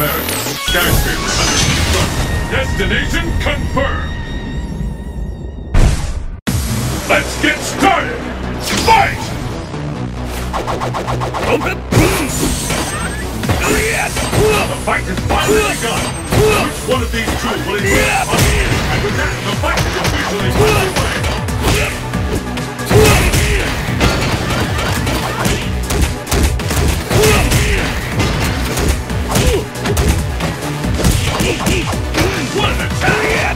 America. Skyscraper under construction. Destination confirmed. Let's get started! Fight! The fight has finally begun. Which one of these two will it be? And with that, the fight is officially underway. What an attack!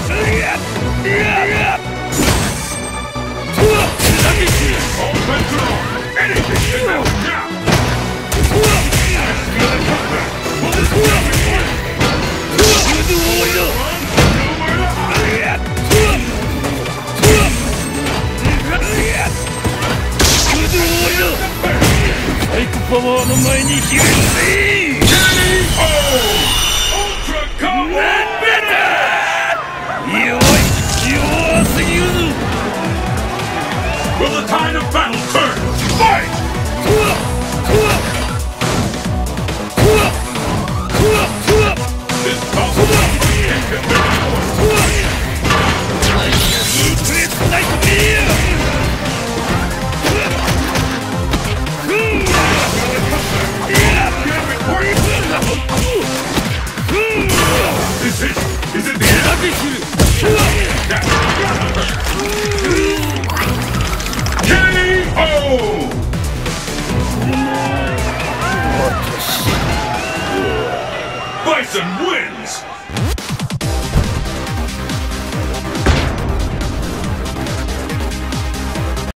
All bets are on. Anything can happen now. Another comeback. Will this be important? Nowhere to hide. Ultra combat Will the tide of battle turn? Fight! This possible can be Is it the end? K.O. Bison wins!